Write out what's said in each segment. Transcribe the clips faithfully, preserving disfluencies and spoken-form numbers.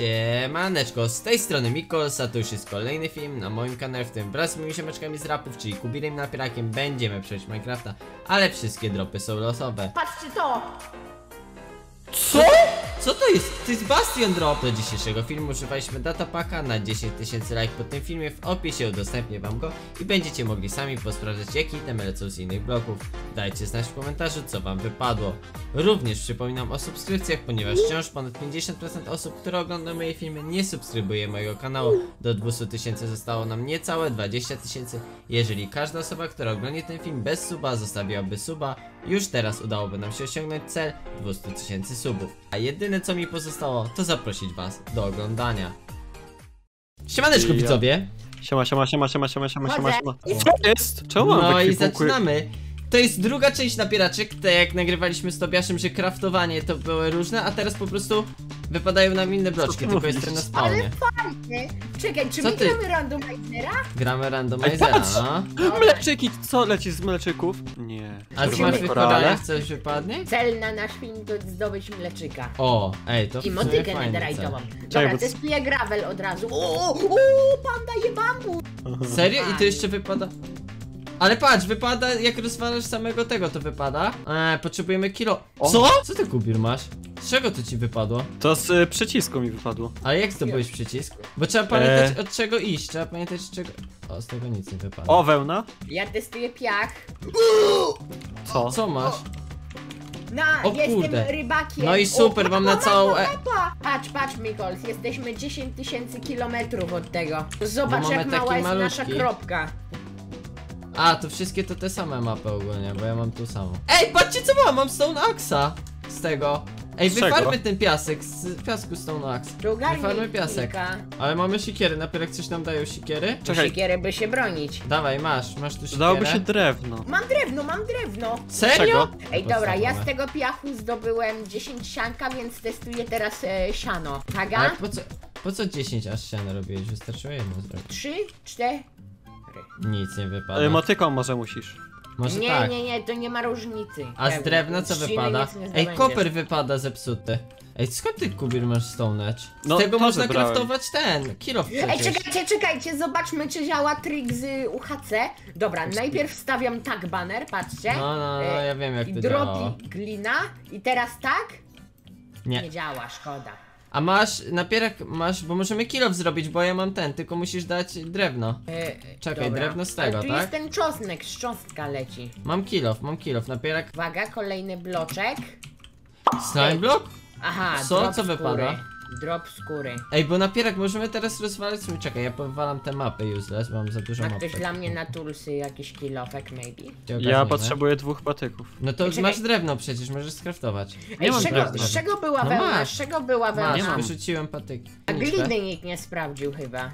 Siemaneczko, z tej strony Mikols, a to już jest kolejny film na moim kanale, w tym wraz z moimi ziomeczkami z rapów, czyli Kubirem Napierakiem, będziemy przejść Minecrafta, ale wszystkie dropy są losowe. Patrzcie to! Co? Co to jest? To jest Bastion Drop! Do dzisiejszego filmu używaliśmy datapaka na dziesięć tysięcy like pod tym filmie. W opisie udostępnię wam go i będziecie mogli sami posprawdzać, jakie itemy lecą z innych bloków. Dajcie znać w komentarzu, co wam wypadło. Również przypominam o subskrypcjach, ponieważ wciąż ponad pięćdziesiąt procent osób, które oglądają moje filmy, nie subskrybuje mojego kanału. Do dwieście tysięcy zostało nam niecałe dwadzieścia tysięcy. Jeżeli każda osoba, która ogląda ten film bez suba, zostawiłaby suba, już teraz udałoby nam się osiągnąć cel dwieście tysięcy subów. A jedyne co mi pozostało, to zaprosić was do oglądania. Siemaneczko widzowie! Siema, siema, siema, siema, siema, siema, siema, siema. I Co jest? Czemu mam No w i ekwipunku? zaczynamy! To jest druga część napieraczek, tak jak nagrywaliśmy z Tobiaszem, że craftowanie to były różne, a teraz po prostu wypadają nam inne bloczki, tylko mówisz? jestem na spawnie. Nie? Czekaj, czy Co my ty? gramy randomizera? Gramy Ej, randomizera, patrz! no. Mleczyki, co leci z mleczyków? Nie. A ty Czerwone masz w korale? koralach coś wypadnie? Cel na nasz film to zdobyć mleczyka. O, ej, to w I sumie motykę fajny netherite'ową. cel. Dobra, bo- testuję gravel od razu. O, o, panda je bambu! Serio? I to jeszcze wypada? Ale patrz, wypada, jak rozwalasz samego tego, to wypada. Eee, potrzebujemy kilo. O. Co? Co ty, Kubir, masz? Z czego to ci wypadło? To z y, przycisku mi wypadło. Ale jak zdobyłeś przycisk? Bo trzeba pamiętać od czego iść, trzeba pamiętać z czego... O, z tego nic nie wypada. O, wełna? Ja testuję piach. Co? Co masz? Na, O jestem kurde. rybakiem. No i super, O, mam na mapa, całą mapa, e- mapa. Patrz, patrz, Mikols, jesteśmy dziesięć tysięcy kilometrów od tego. Bo Zobacz, mamy jak mała taki jest nasza malutki. kropka. A, to wszystkie to te same mapy ogólnie, bo ja mam tu samą. Ej, patrzcie co mam, mam Stone Axa z tego. Ej, Z czego? wyfarmy ten piasek, z piasku Stone Axe. Drugarni Wyfarmy piasek. kilka. Ale mamy sikiery, napierek coś nam dają sikiery? Czekaj, Siekierę by się bronić. Dawaj, masz, masz tu sikierę. dałoby się drewno. Mam drewno, mam drewno. Serio? Czego? Ej, dobra, ja z Podstawowe. tego piachu zdobyłem dziesięć sianka, więc testuję teraz e, siano. Ale Taga? po co, po co dziesięć aż siano robiłeś? Wystarczyło jedno zrobić. Trzy, cztery. Nic nie wypada. Y, motyką może musisz. Może Nie, tak. nie, nie, to nie ma różnicy. A z Pewnie. drewna co Z ściny wypada? nic nie Ej, zdobędziesz. koper wypada zepsuty. Ej, skąd ty, Kubir, masz Stone Edge? Z No, tego to można zebrałem. craftować ten, kilof Ej, przecież. czekajcie, czekajcie, zobaczmy, czy działa trik z U H C. Dobra, najpierw wstawiam tak banner, patrzcie. No, no, no, E, ja wiem jak I to działa. dropi glina. I teraz tak? Nie Nie. działa, szkoda. A masz, napierak masz, bo możemy kilof zrobić, bo ja mam ten, tylko musisz dać drewno. E, Czekaj, dobra. drewno z tego, Ale tu tak? jest ten czosnek, szcząstka leci. Mam kilof, mam kilof, napierak. Uwaga, kolejny bloczek. Slime block? Aha, Co? drop Co skóry. wypada? Drop skóry. Ej, bo napierak możemy teraz rozwalać. Czekaj, ja powalam te mapy useless, bo mam za dużo Ma map. ktoś dla mnie na tulsy jakiś kilofek, maybe? Cię Ja ogarniemy. potrzebuję dwóch patyków. No to Czekaj. masz drewno przecież, możesz skraftować. Ej, mam z czego, drewna. z czego była No wełna? masz. Z czego była wełna? Masz, mam. wyrzuciłem patyki. A Doniczkę. gliny nikt nie sprawdził chyba.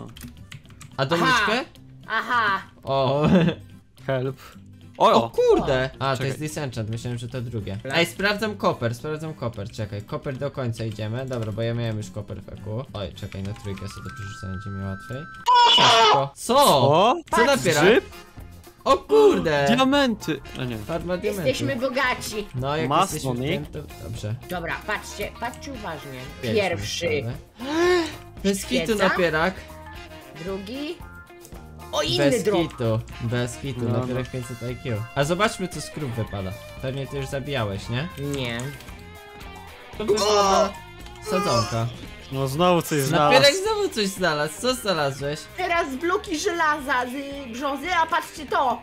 A doniczkę? Aha, O. Help. O O, o. kurde! A, to Czekaj. jest disenchant, myślałem, że to drugie. Dobra. Ej, sprawdzam koper, sprawdzam koper, czekaj, koper do końca idziemy. Dobra, bo ja miałem już koper w eku. Oj, czekaj, na trójkę sobie to przerzucę, będzie mi łatwiej. Ciastko. Co? O! Co napiera? Grzyb? O kurde! Diamenty! A nie. Farma diamentów. jesteśmy bogaci. No, jak Masło, jesteśmy w Nick. tym, to dobrze. Dobra, patrzcie, patrzcie uważnie. Pierwszy Pierwszy, wystawy. Bez kitu Świeca? napierak. drugi. O, inny Bez drop. kitu. Bez kitu, No, napierak pięćset I Q. A zobaczmy co z krów wypada. Pewnie ty już zabijałeś, nie? Nie. To wypada sadzonka. No znowu coś Napierak znalazł. znowu coś znalazł, co znalazłeś? Teraz bloki żelaza z brzozy, a patrzcie to.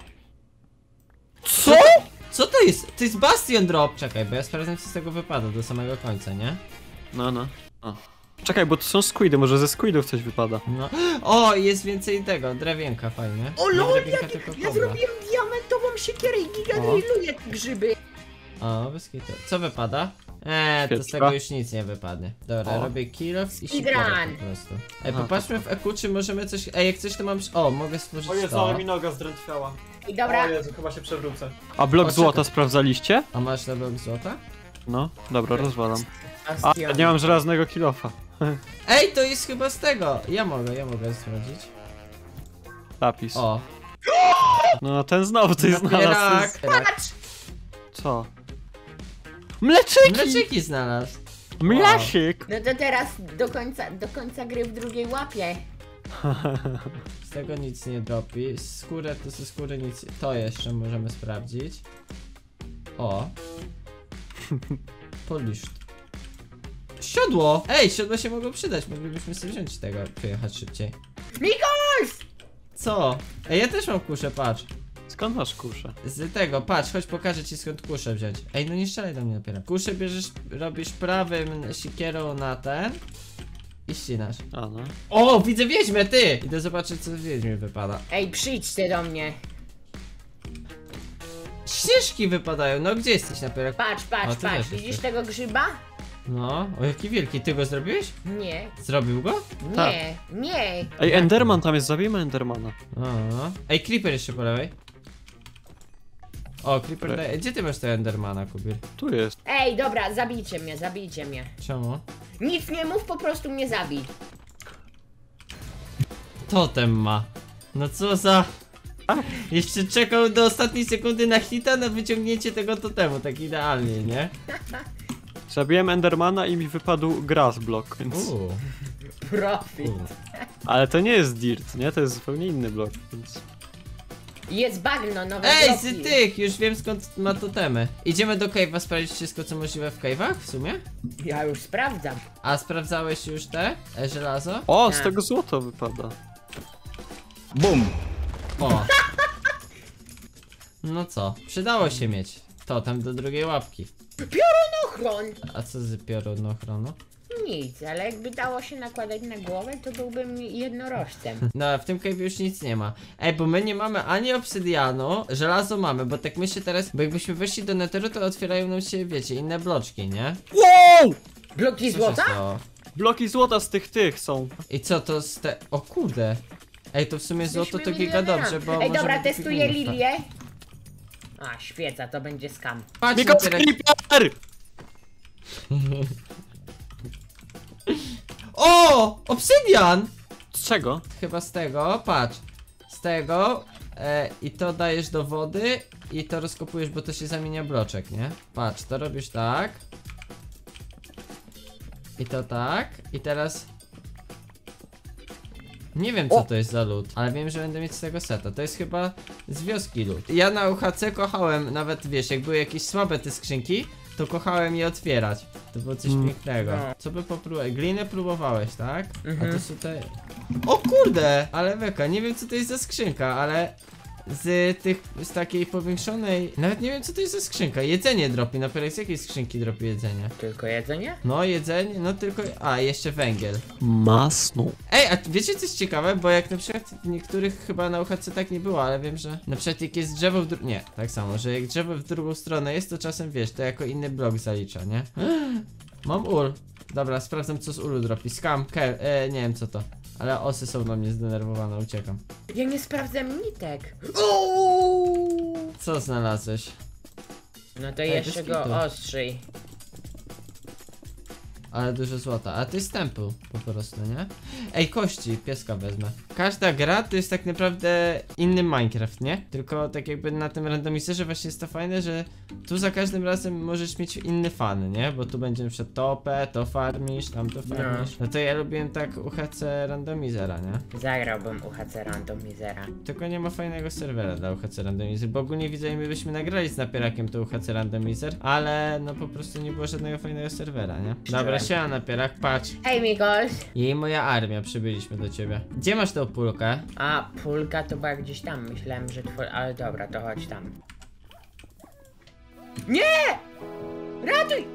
Co? Co to jest? To jest Bastion Drop! Czekaj, bo ja sprawdzam co z tego wypada do samego końca, nie? No, no. O. Czekaj, bo to są squidy, może ze squidów coś wypada. No. O, jest więcej tego, drewienka fajnie. O Nie lol, drewienka, jak, tylko ja kobra. zrobiłem diamentową siekierę i giga O. drilluje grzyby. O, bez kitu. Co wypada? Eee, to z Świeczka. tego już nic nie wypadnie. Dobra, O. robię kill off i Speedrun. siekierę po prostu. Ej, A, popatrzmy w eku, czy możemy coś... Ej, jak coś to mam... O, mogę stworzyć to. noga zdrętwiała. I dobra, Jezu, chyba się przewrócę. A blok O, złota czekaj. sprawdzaliście? A masz na blok złota? No, dobra, rozwalam. A, bastion. nie mam żelaznego kilofa. Ej, to jest chyba z tego! Ja mogę, ja mogę sprawdzić. Lapis. O, No, ten znowu coś znalazł. napierak! Patrz! Co? Mleczyki! Mleczyki znalazł. Mlasik! No to teraz do końca, do końca gry w drugiej łapie. Z tego nic nie dropi. Skórę to ze skóry nic. To jeszcze możemy sprawdzić. O. Poliszt. Siodło! Ej, siodło się mogło przydać. Moglibyśmy sobie wziąć tego, przyjechać szybciej. Mikols! Co? Ej, ja też mam kuszę, patrz. Skąd masz kuszę? Z tego, patrz, chodź pokażę ci skąd kuszę wziąć. Ej, no nie strzelaj do mnie dopiero. Kuszę bierzesz, robisz prawym sikierą na ten i ścinasz. A no. O, widzę wiedźmę, ty! Idę zobaczyć, co z wiedźmy wypada. Ej, przyjdź ty do mnie. Śnieżki wypadają, no gdzie jesteś napierak? Patrz, O, patrz, ty patrz. też Widzisz jesteś. tego grzyba? No, o jaki wielki, ty go zrobiłeś? Nie, Zrobił go? Tak. nie, nie. Ej, Enderman tam jest, zabijmy Endermana. O. Ej, Creeper jeszcze po lewej. O, Creeper Ej. daje. Gdzie ty masz tego Endermana, Kubir? Tu jest. Ej, dobra, zabijcie mnie, zabijcie mnie. Czemu? Nic nie mów, po prostu mnie zabij. Totem ma. No co za... Jeszcze czekał do ostatniej sekundy na hita na wyciągnięcie tego totemu, tak idealnie, nie? Zabiłem Endermana i mi wypadł grass block, więc... Uuu. Profit. Ale to nie jest dirt, nie? To jest zupełnie inny blok, więc... Jest bagno, nowe Ej, bloki. z tych! Już wiem skąd ma totemy. Idziemy do cave'a sprawdzić wszystko co możliwe w cave'ach w sumie? Ja już sprawdzam. A sprawdzałeś już te? E, żelazo? O, z Tak. tego złoto wypada. Bum! O! No co? Przydało się mieć totem do drugiej łapki. Ochron! A co z piorunochronu? Nic, ale jakby dało się nakładać na głowę, to byłbym jednorożcem. No, w tym cave'ie już nic nie ma. Ej, bo my nie mamy ani obsydianu, żelazo mamy, bo tak myślę teraz, bo jakbyśmy weszli do netheru, to otwierają nam się, wiecie, inne bloczki, nie? Wow! Bloki Co się złota? stało? Bloki złota z tych tych są. I co to z te... O kurde! Ej, to w sumie złoto to Jesteśmy giga milionerami. dobrze, bo Ej, możemy dobra, kupić testuję mnóstwo. lilię. A, świeca, to będzie skam. Patrz, Mikols napierek... Creeper! O! Obsydian! Z czego? Chyba z tego, patrz. Z tego e, i to dajesz do wody i to rozkopujesz, bo to się zamienia bloczek, nie? Patrz, to robisz tak. I to tak. I teraz... Nie wiem co O! to jest za lód, ale wiem, że będę mieć z tego seta. To jest chyba z wioski lód. Ja na U H C kochałem, nawet wiesz, jak były jakieś słabe te skrzynki, to kochałem je otwierać. To było coś Mm. pięknego. No. Co by popróbować? Glinę próbowałeś, tak? Mhm. A to są te... O kurde! Ale beka, nie wiem co to jest za skrzynka, ale... Z tych, z takiej powiększonej... Nawet nie wiem co to jest za skrzynka. Jedzenie dropi, na z jakiej skrzynki dropi jedzenie? Tylko jedzenie? No jedzenie, no tylko... A, jeszcze węgiel. Masno. Ej, a wiecie coś ciekawe? Bo jak na przykład w niektórych chyba na U H C tak nie było, ale wiem, że na przykład jak jest drzewo w drugą... Nie, tak samo, że jak drzewo w drugą stronę jest, to czasem wiesz, to jako inny blok zalicza, nie? Mam ul. Dobra, sprawdzam co z ulu dropi. Scam, care, e, nie wiem co to. Ale osy są na mnie zdenerwowane, uciekam. Ja nie sprawdzam nitek. Uuu. Co znalazłeś? No to Ej, jeszcze bez go kitu. ostrzyj. Ale dużo złota, a to jest temple po prostu, nie? Ej, kości, pieska wezmę. Każda gra to jest tak naprawdę inny Minecraft, nie? Tylko tak jakby na tym randomizerze właśnie jest to fajne, że tu za każdym razem możesz mieć inny fan, nie? Bo tu będzie przed topę, to farmisz, tam to farmisz. No to ja lubiłem tak U H C randomizera, nie? Zagrałbym U H C randomizera. Tylko nie ma fajnego serwera dla U H C randomizer, bo ogólnie widzę, my byśmy nagrali z napierakiem to U H C randomizer, ale no po prostu nie było żadnego fajnego serwera, nie? Dobra, siema napierak, patrz. Hej Mikols. I moja armia, przybyliśmy do ciebie. Gdzie masz tę pulkę? A, pulka to była gdzieś tam. Myślałem, że twój... Ale dobra, to chodź tam. Nie! Ratuj!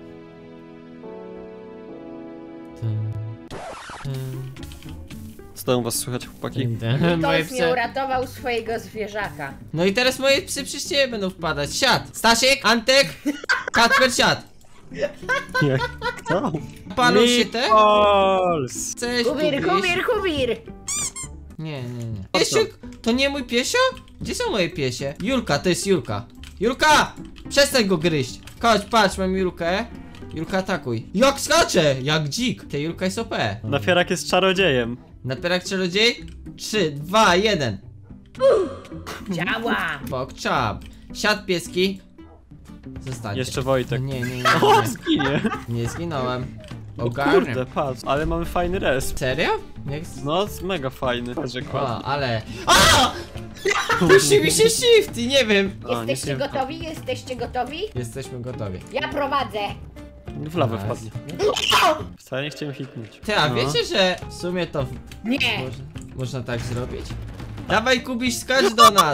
Co tam u was słychać, chłopaki? Moje Mikols nie psy. uratował swojego zwierzaka. No i teraz moje psy przy ciebie będą wpadać. Siad! Stasiek, Antek, Kacper, siad! Jak? Kto? Palą się te? Mikols! Cześć, Kubir, Kubiś. kubir, kubir! Nie, nie, nie. Piesiuk? To nie mój piesio? Gdzie są moje piesie? Julka, to jest Julka. Julka! Przestań go gryźć. Chodź, patrz, mam Julkę. Julka, atakuj. Jak skacze! Jak dzik. Te Julka jest O P. Napierak jest czarodziejem. Napierak czarodziej? trzy, dwa, jeden. Działa! Bok, czap. Siad pieski. Zostańcie. Jeszcze Wojtek. Nie, nie, nie, O, nie. zginie. Nie zginąłem. O Ogarnę. kurde, patrz, ale mamy fajny resp. Serio? Jak... No, jest mega fajny. Rzekła. O, ale... A! Puści mi się shift i nie wiem. O, nic Jesteście nie- gotowi? Jesteście gotowi? Jesteśmy gotowi. Ja prowadzę. W lawę Nice. wpadnie. Wcale nie chciałem hitnąć. Ty, a No. wiecie, że w sumie to w... Nie. Można, można tak zrobić? Dawaj, Kubiś, skacz do nas!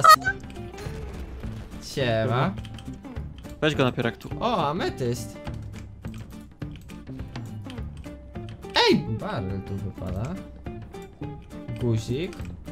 Siema. Weź go napierak tu. O, ametyst. Ej! Barrel tu wypada. Guzik.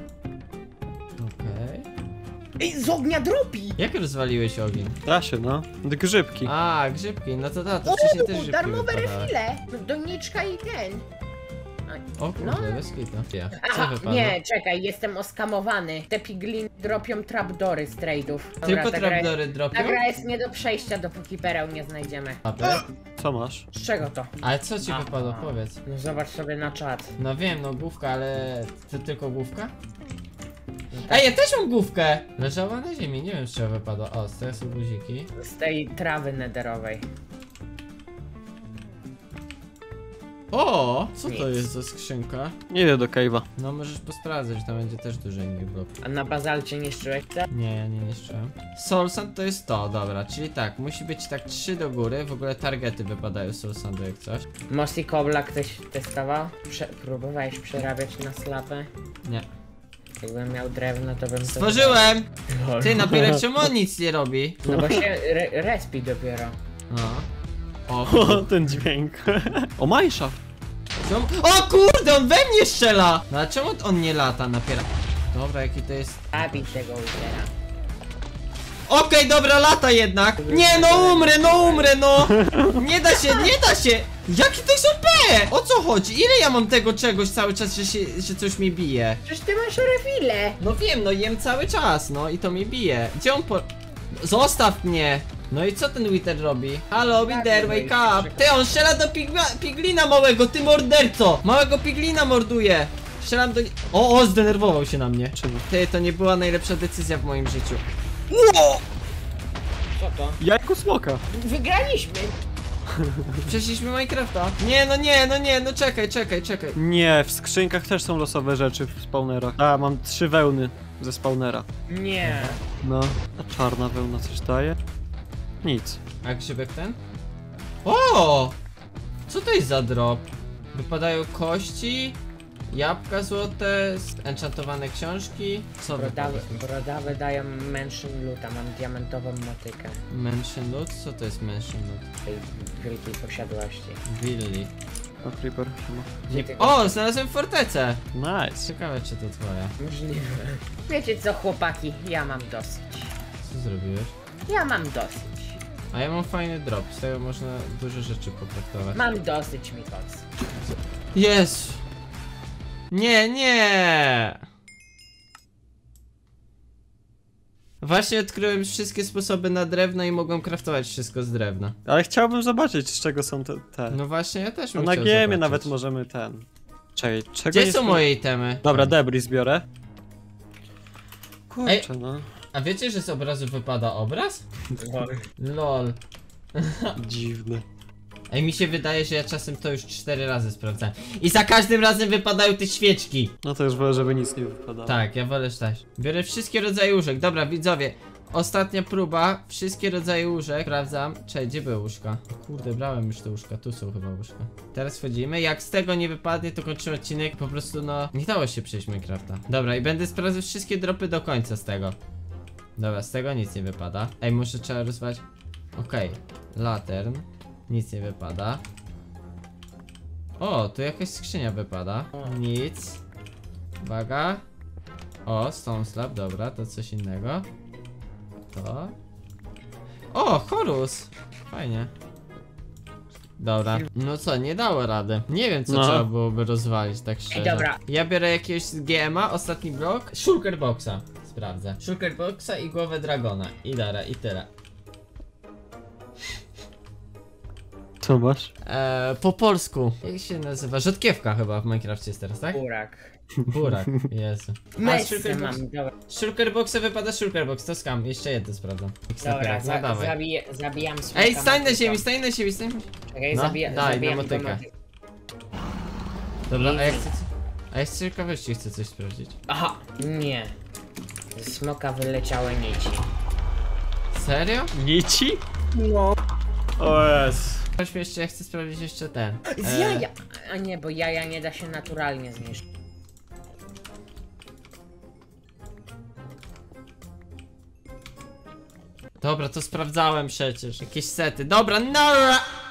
Okej. Ej, z ognia dropi. Jak rozwaliłeś ogień? Da się, no. Grzybki. A, grzybki, no to da, to wcześniej też O, grzybki darmowe wypadały. refile. Doniczka i ten. O kurde, No. bez kitu. Ja. Co Aha, wypadło? nie, czekaj, jestem oskamowany. Te pigliny dropią trapdory z trade'ów. Dobra, Tylko ta gra- trapdory dropią? Ta gra jest nie do przejścia, dopóki pereł nie znajdziemy. Papę? Co masz? Z czego to? Ale co ci Aha. wypadło? Powiedz. No zobacz sobie na czat. No wiem, no główka, ale... To tylko główka? Ej, ja też mam główkę! Leżała na ziemi, nie wiem z czego wypadła. O, z tego są guziki. Z tej trawy nederowej. O! Co to Nic. jest za skrzynka? Nie idę do cave'a. No możesz posprawdzać, że tam będzie też dużo innych bloków. A na bazalcie niszczyłeś te? Nie, ja nie niszczyłem. Soul Sand to jest to, dobra, czyli tak, musi być tak trzy do góry, w ogóle targety wypadają z Soul Sandu jak coś. Mossy Kobla ktoś testował? Prze próbowałeś przerabiać na slapę? Nie. Jakbym miał drewno, to bym to... Stworzyłem! zrobił. Ty, napierek czemu on nic nie robi? No bo się re respi dopiero. No. O, O, ten dźwięk. O, Majsza. czemu- o kurde, on we mnie strzela! No a czemu on nie lata napierak? Dobra, jaki to jest... Zabij tego Witera. Okej, dobra, lata jednak! Nie, no umrę, no umrę, no! Nie da się, nie da się! Jaki to jest O P? O co chodzi? Ile ja mam tego czegoś cały czas, że, się, że coś mnie bije? Przecież ty masz refile! No wiem, no jem cały czas, no i to mnie bije. Gdzie on po... Zostaw mnie! No i co ten Wither robi? Halo, Wither, wake up! Ty, on strzela do pigla, piglina małego, ty morderco! Małego piglina morduje! Strzelam do... nie- O, o, zdenerwował się na mnie. Czemu? Ty, to nie była najlepsza decyzja w moim życiu. Co to? Jajko smoka. Wygraliśmy! Przeszliśmy Minecrafta. Nie, no nie, no nie, no czekaj, czekaj, czekaj. Nie, w skrzynkach też są losowe rzeczy w spawnerach. A, mam trzy wełny ze spawnera. Nie. No. A czarna wełna coś daje? Nic. A grzybek ten? O! Co to jest za drop? Wypadają kości, jabłka złote, enchantowane książki. Co Brodawy, wypada? brodawy dają mansion loota, mam diamentową motykę Mansion loot? Co to jest mansion loot? tej wielkiej posiadłości. Willi. O, Creeper. siema. Nie... Ty- O! Znalazłem fortecę! Nice. Ciekawe czy to twoja. Możliwe. Wiecie co, chłopaki, ja mam dosyć. Co zrobiłeś? Ja mam dosyć. A ja mam fajny drop, z tego można dużo rzeczy potraktować. Mam dosyć, Mikols. Jezu! Nie, nie! Właśnie odkryłem wszystkie sposoby na drewno i mogłem craftować wszystko z drewna. Ale chciałbym zobaczyć, z czego są te. te. No właśnie, ja też No bym na chciał giemie zobaczyć. nawet możemy ten. Czekaj, czego Gdzie nie są spo- moje itemy? Dobra, debris biorę. Kurczę, no. A wiecie, że z obrazu wypada obraz? Lol. Dziwne. Ej, mi się wydaje, że ja czasem to już cztery razy sprawdzałem. I za każdym razem wypadają te świeczki. No to już wolę, żeby nic nie wypadało. Tak, ja wolę też. Biorę wszystkie rodzaje łóżek. Dobra, widzowie. Ostatnia próba. Wszystkie rodzaje łóżek. Sprawdzam. Czekaj, gdzie były łóżka? O kurde, brałem już te łóżka. Tu są chyba łóżka. Teraz wchodzimy. Jak z tego nie wypadnie, to kończymy odcinek. Po prostu no... Nie dało się przejść Minecrafta. Dobra, i będę sprawdzał wszystkie dropy do końca z tego. Dobra, z tego nic nie wypada. Ej, muszę trzeba rozwać. Okej. Latern. Nic nie wypada. O, tu jakaś skrzynia wypada. Nic. Uwaga. O, Stone Slab, dobra, to coś innego. To. O, Horus! Fajnie. Dobra. No co, nie dało rady. Nie wiem, co No. trzeba byłoby rozwalić, tak szczerze. dobra. Ja biorę jakiegoś G M a, ostatni blok. Shulker Boxa. Sprawdzę. Shulker Boxa i głowę dragona. I dara, i tyle. Co masz? E, po polsku. Jak się nazywa? Rzodkiewka chyba w Minecrafcie jest teraz, tak? Burak. Burak, Jezu. A, Mesy shulker box. mam, dobra. Shulker boxa wypada shulker box, to skam. Jeszcze jedno sprawdzam. X na Dobra, pierak, no za, dawaj. zabiję, zabijam smoka. Ej, stań na motyką. ziemi, stań na ziemi, stań na ziemi. Czekaj, No, zabija, daj, zabijam na go motykę. motyką. Dobra, a jak chcę... A ja z ciekawości chcę coś sprawdzić. Aha, nie. Ze smoka wyleciały nici. Serio? Nici? No. O jest. Chodźmy jeszcze, ja chcę sprawdzić jeszcze ten. Z E, jaja! A nie, bo jaja nie da się naturalnie zniszczyć. Dobra, to sprawdzałem przecież. Jakieś sety. Dobra, no!